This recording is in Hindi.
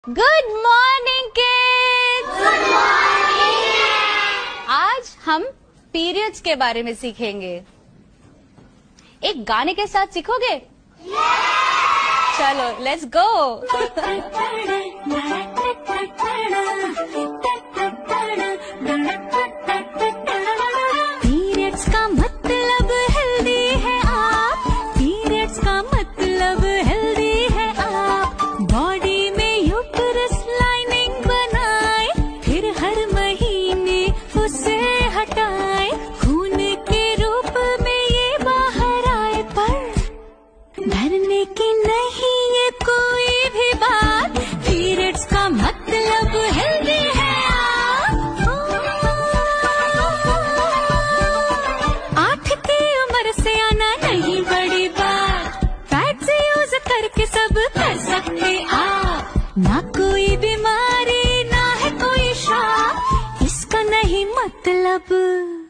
Good morning kids. Good morning. आज हम पीरियड्स के बारे में सीखेंगे। एक गाने के साथ सीखोगे? चलो लेट्स गो। पीरियड्स का मतलब हेल्दी है आप, पीरियड्स का मतलब हेल्दी है आप। बॉडी में यूट्रस लाइनिंग बनाए, फिर हर महीने उसे हटाए। खून के रूप में ये बाहर आए, पर डरने की नहीं ये कोई भी बात। पीरियड्स का मतलब हेल्दी है आप। 8 की उम्र से आना नहीं बड़ी बात, पैड से यूज करके सब कर सकते आप। ना कोई बीमारी ना है कोई श्राप, इसका नहीं मतलब